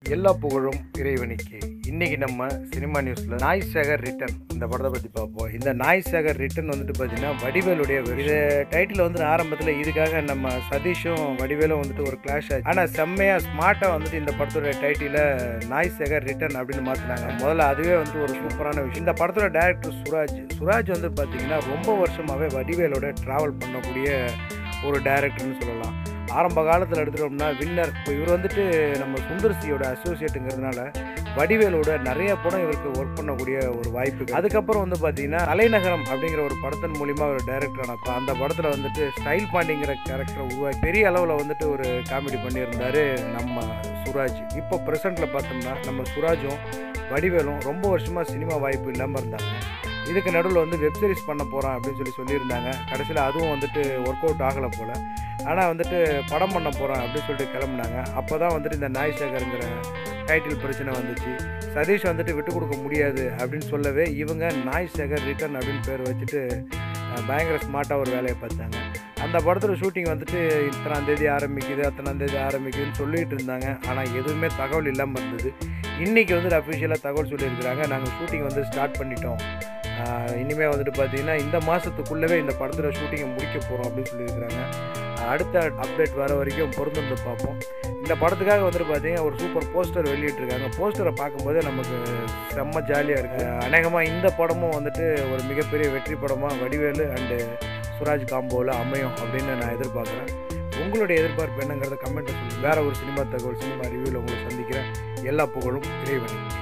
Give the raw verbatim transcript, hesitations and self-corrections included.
எல்லா புகழும் இறைவனுக்கு. இன்னைக்கு நம்ம சினிமா நியூஸ்ல நாய்சேகர் ரிட்டர்ன் இந்த படத்தை பத்தி பார்ப்போம். இந்த நாய்சேகர் ரிட்டர்ன் வந்துட்டு பார்த்தீங்கன்னா வடிவேலுடைய இது டைட்டில் வந்து ஆரம்பத்தில் இதுக்காக நம்ம சதீஷும் வடிவேலும் வந்துட்டு ஒரு கிளாஷ் ஆச்சு. ஆனால் செம்மையா ஸ்மார்ட்டாக வந்துட்டு இந்த படத்தோட டைட்டில நாய்சேகர் ரிட்டர்ன் அப்படின்னு மாற்றினாங்க. முதல்ல அதுவே வந்து ஒரு சூப்பரான விஷயம். இந்த படத்தோட டைரக்டர் சுராஜ் சுராஜ் வந்து பார்த்தீங்கன்னா ரொம்ப வருஷமாகவே வடிவேலோட ட்ராவல் பண்ணக்கூடிய ஒரு டைரக்டர்னு சொல்லலாம். ஆரம்ப காலத்தில் எடுத்துட்டோம்னா வின்னர். இப்போ இவர் வந்துட்டு நம்ம சுந்தர்சியோட அசோசியேட்டுங்கிறதுனால வடிவேலோட நிறைய படம் இவருக்கு ஒர்க் பண்ணக்கூடிய ஒரு வாய்ப்பு. அதுக்கப்புறம் வந்து பார்த்தீங்கன்னா தலைநகரம் அப்படிங்கிற ஒரு படத்தின் மூலிமா ஒரு டைரக்டர் ஆனப்போ அந்த படத்தில் வந்துட்டு ஸ்டைல் பாண்டிங்கிற கேரக்டரை உருவாக்கி பெரிய அளவில் வந்துட்டு ஒரு காமெடி பண்ணியிருந்தார் நம்ம சுராஜ். இப்போ ப்ரெசென்ட்டில் பார்த்தோம்னா நம்ம சுராஜும் வடிவேலும் ரொம்ப வருஷமாக சினிமா வாய்ப்பு இல்லாமல் இருந்தாங்க. இதுக்கு நடுவில் வந்து வெப்சீரிஸ் பண்ண போகிறோம் அப்படின்னு சொல்லி சொல்லியிருந்தாங்க. கடைசியில் அதுவும் வந்துட்டு ஒர்க் அவுட் ஆகலை போல். ஆனால் வந்துட்டு படம் பண்ண போகிறோம் அப்படின்னு சொல்லிட்டு கிளம்புனாங்க. அப்போ தான் வந்துட்டு இந்த நாய்சேகருங்கிற டைட்டில் பிரச்சனை வந்துச்சு. சதீஷ் வந்துட்டு விட்டு கொடுக்க முடியாது அப்படின்னு சொல்லவே இவங்க நாய்சேகர் ரிட்டர்ன் அப்படின்னு பேர் வச்சுட்டு பயங்கர ஸ்மார்ட்டாக ஒரு வேலையை பார்த்தாங்க. அந்த படத்தில் ஷூட்டிங் வந்துட்டு இத்தனாம் தேதி ஆரம்பிக்குது அத்தனாம் தேதி ஆரம்பிக்குதுன்னு சொல்லிகிட்டு இருந்தாங்க. ஆனால் எதுவுமே தகவல் இல்லாமல் இருந்தது. இன்றைக்கி வந்துட்டு அஃபிஷியலாக தகவல் சொல்லியிருக்கிறாங்க, நாங்கள் ஷூட்டிங் வந்து ஸ்டார்ட் பண்ணிட்டோம், இனிமேல் வந்துட்டு பார்த்தீங்கன்னா இந்த மாதத்துக்குள்ளவே இந்த படத்தில் ஷூட்டிங்கை முடிக்க போகிறோம் அப்படின்னு சொல்லியிருக்கிறாங்க. அடுத்த அப்டேட் வர வரைக்கும் பொறுத்திருந்து பார்ப்போம். இந்த படத்துக்காக வந்துட்டு பார்த்தீங்கன்னா ஒரு சூப்பர் போஸ்டர் வெளியிட்டிருக்காங்க. போஸ்டரை பார்க்கும்போதே நமக்கு செம்ம ஜாலியாக இருக்குது. அநேகமாக இந்த படமும் வந்துட்டு ஒரு மிகப்பெரிய வெற்றி படமாக வடிவேலு அண்டு சுராஜ் காம்போவில் அமையும் அப்படின்னு நான் எதிர்பார்க்குறேன். உங்களுடைய எதிர்பார்ப்பு என்னங்கிறத கமெண்ட்டை சொல்லுங்கள். வேறு ஒரு சினிமா தகவல் சினிமா ரிவ்யூவில் உங்களை சந்திக்கிறேன். எல்லா புகழும் இறைவனுக்கு.